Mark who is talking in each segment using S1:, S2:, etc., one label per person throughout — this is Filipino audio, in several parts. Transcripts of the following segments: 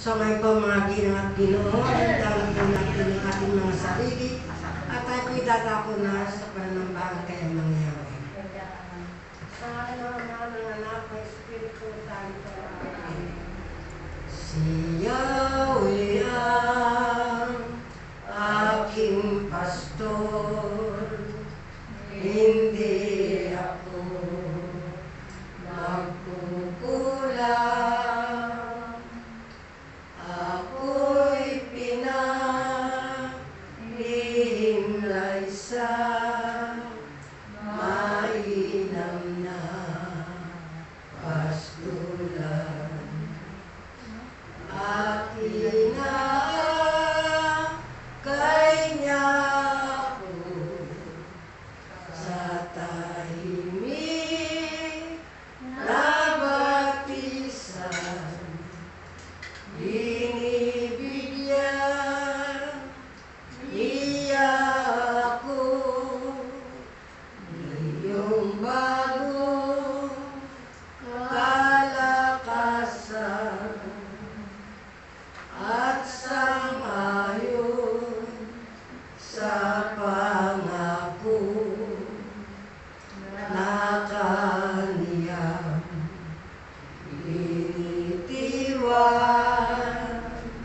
S1: So ngayon po mga ginang at ginoo, dahil po natin ang ating mga sarili at tayo po'y dadako na sa pananambahan kay Amang Yahweh. Sa ngalan ng Ama ng Anak ng Espiritu Santo. Amen. Si Yahweh ang aking pastor, hindi ako magkukulang. Ako'y pinahimlay sa mainam na pastulan. At inaakay niya ako sa tahimik na batisan. Binibigyan niya ako iyong bagong kalakasan at sang-ayon sa pangako na kaniyang binitiwan.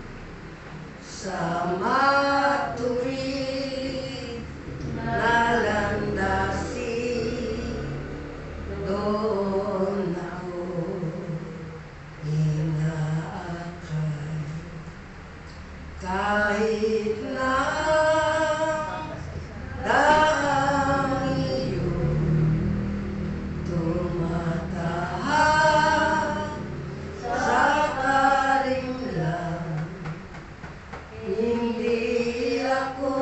S1: Sa matuwid na landasin, doon ako inaakay. Kahit na daang iyon tumatahak sa kalimlang, hindi ako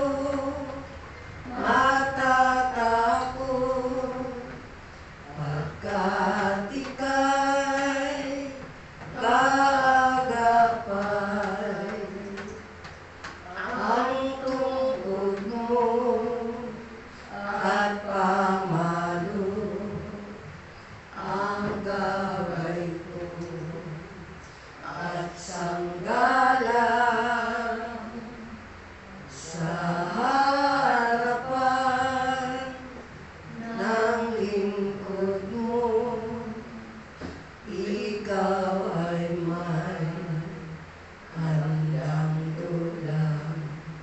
S1: matatakot, pagkat ika'y kaagapay. Ang tungkod mo at pamalo ang gabay ko at sanggalang sa harapan ng lingkod mo. Ikaw ay may handang dulang.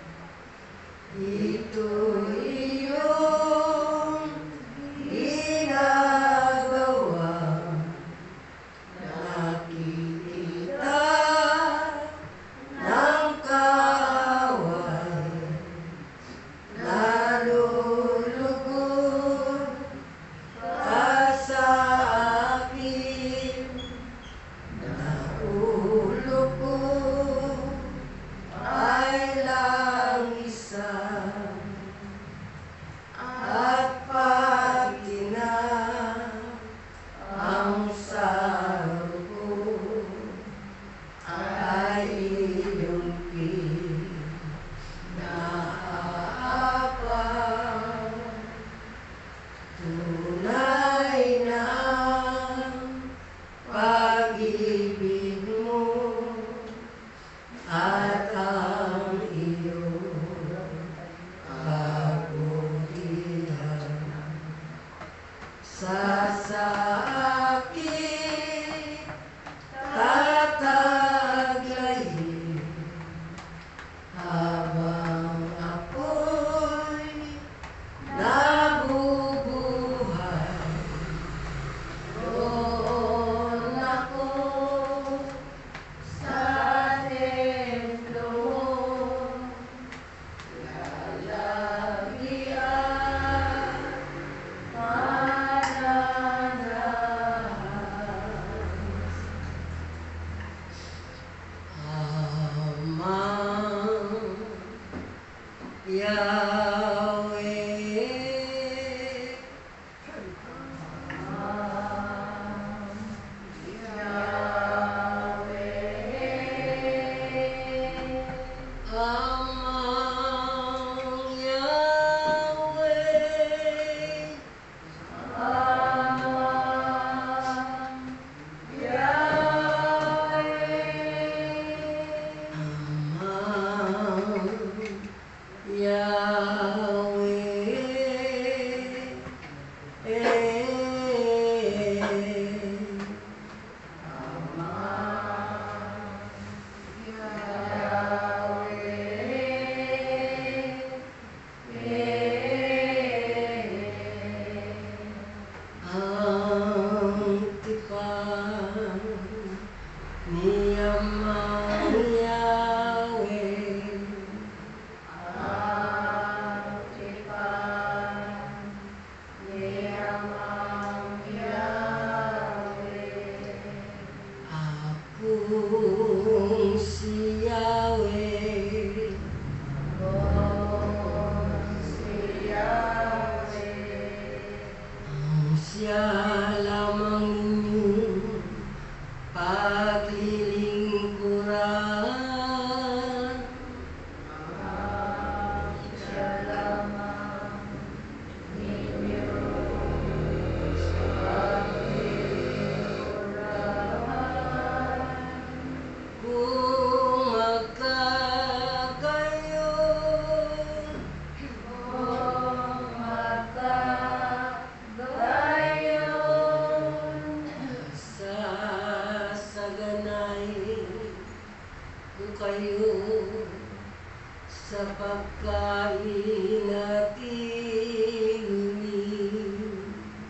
S1: Ito'y iyong ginagawa, nakikita ng kaaway. Nalulugod ka sa akin, naulo ko ay langisan, at pati na ang saro ko ay iyong pinaapaw. Tunay na ang pag-ibig mo at ang iyong kabutihan sa akin tataglayin habang ako'y nabubuhay. Doon ako sa templo mo, lalagyan mananalangin. siya lamang inyong paglilingkuran.
S2: Siya lamang inyong paglilingkuran.
S1: Kung magkagayon, sasaganahin ko kayo sa pagkain at inumin.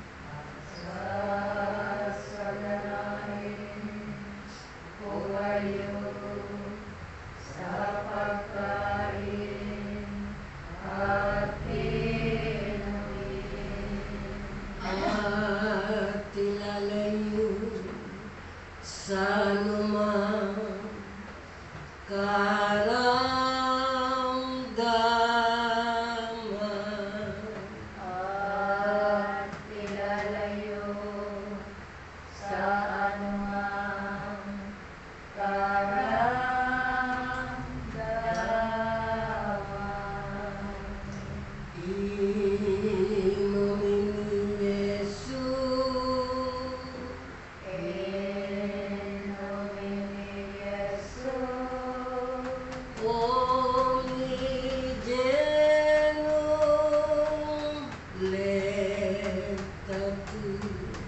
S2: Sasaganahin ko kayo sa pagkain at inumin.
S1: At ilalayo sa anumang karamdaman.
S2: At ilalayo sa anumang karamdaman.
S1: Inumin ni Jesus,
S2: Inumin ni Jesus,
S1: Omnigenum lectatur.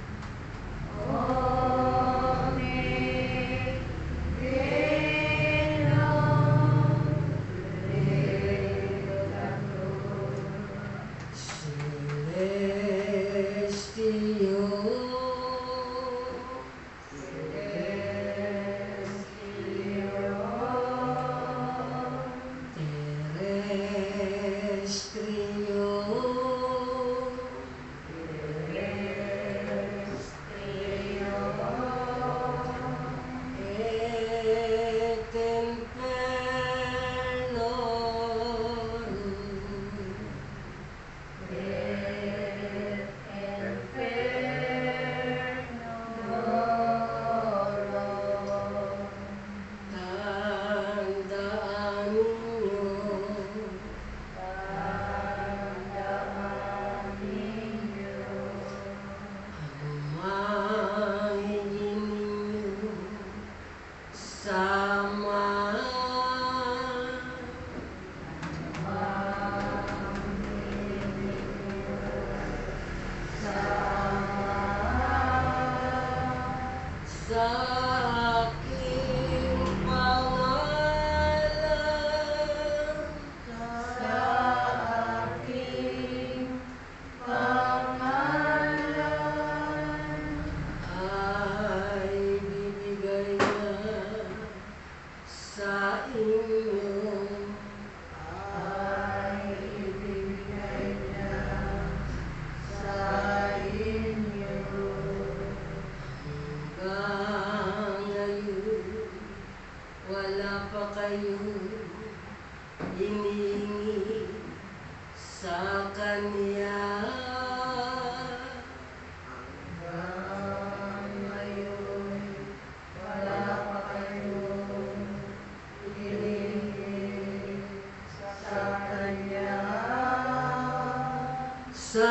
S1: Sa aking pangalan,
S2: sa aking pangalan,
S1: ay bibigay na sa inyo.
S2: ay ibibigay niya sa inyo.
S1: Hanggang ngayon, wala pa kayo hinihingi sa Kanya.
S2: Hanggang ngayon, wala pa kayong hinihingi sa Kanya.
S1: Sa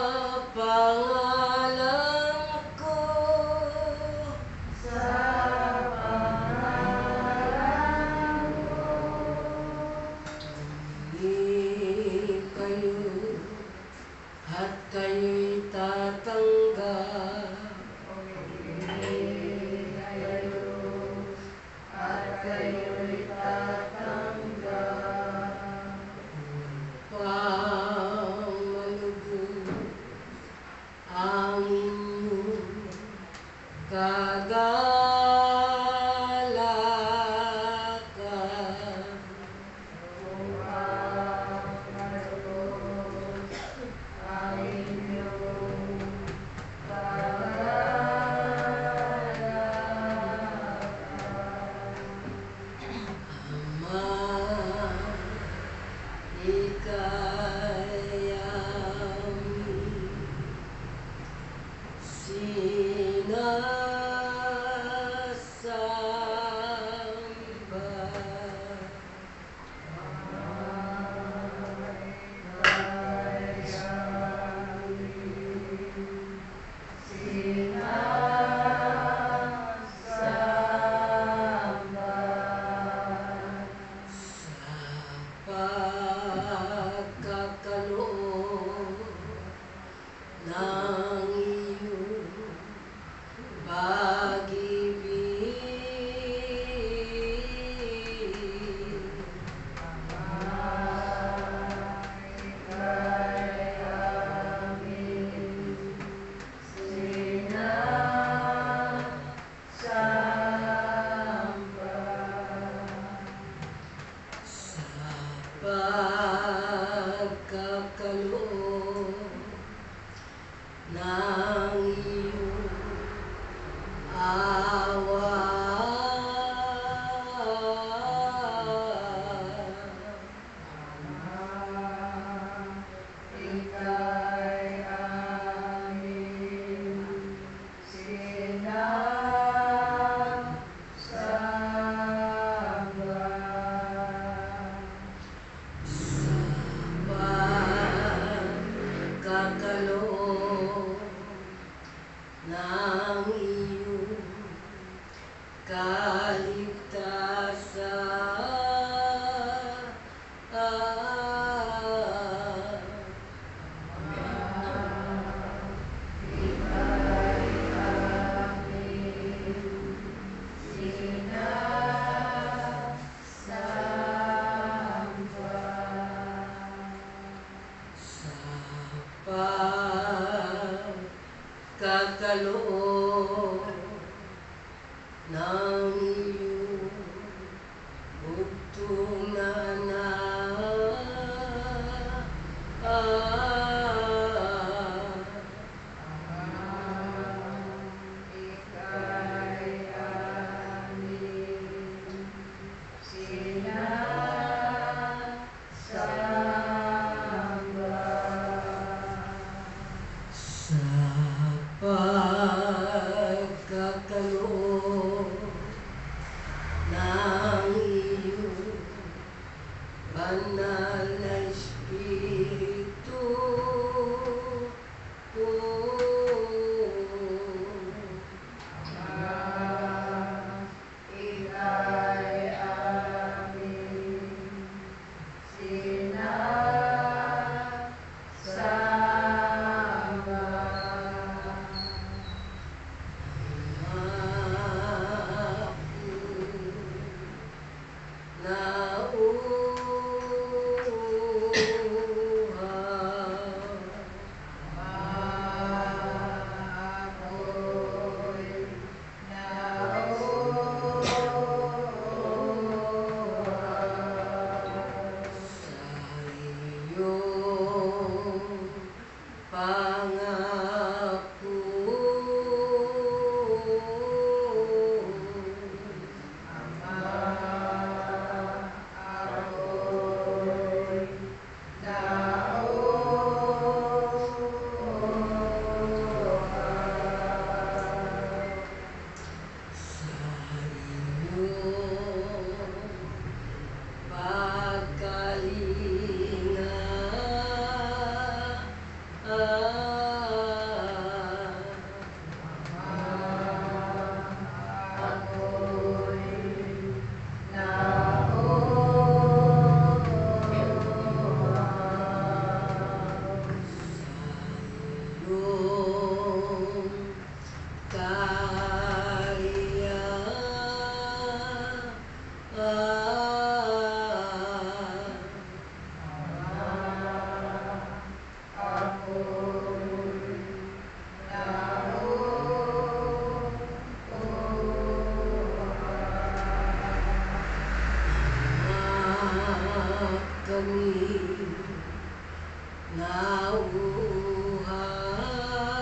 S1: pangalan ko,
S2: Sa pangalan ko,
S1: hindi kayo at kayo'y tatanggap.
S2: pumili kayo at kayo'y tatanggap.
S1: Upang malugod ang inyong kagalakan.
S2: Upang malugod ang inyong kagalakan.
S1: ng iyong pag-ibig. Sa pagkakaloob ng iyong awa.
S2: Ika'y aming sinasamba.
S1: Pagkakaloob ng iyong kaligtasan.
S2: Ika'y aming sinasamba.
S1: Sa pagkakaloob ng iyong bugtong na
S2: Ika'y aming sinasamba.
S1: sa pagkakaloob ng iyong banal na Espiritu.
S2: Ika'y aming sinasamba. Ako'y
S1: kami nauuhaw.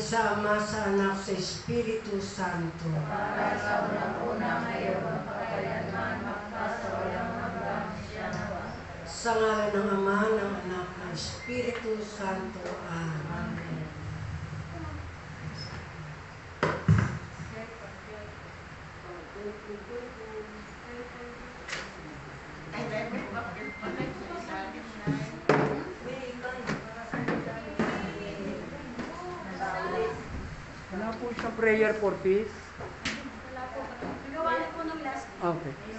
S1: sa Ama, sa Anak, sa Espiritu Santo.
S2: Para sa unang-una ngayon, magpakailanman, magpas sa walang hanggan, siya nawa.
S1: Sa ngalan ng Ama, ng Anak, ng Espiritu Santo. Amen.
S3: Wala po siya prayer for peace.
S4: Wala po. Nagawa na po nung last.
S3: Okay.